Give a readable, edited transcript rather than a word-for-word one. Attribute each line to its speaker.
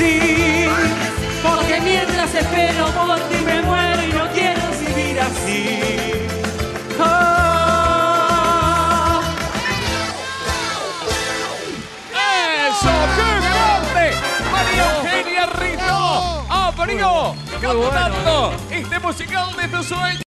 Speaker 1: sí. Porque mientras espero por ti me muero y no quiero vivir así. Oh.
Speaker 2: ¡Eso! ¡Qué grande! María Eugenia Rito abrió cantando este musical de tu sueño.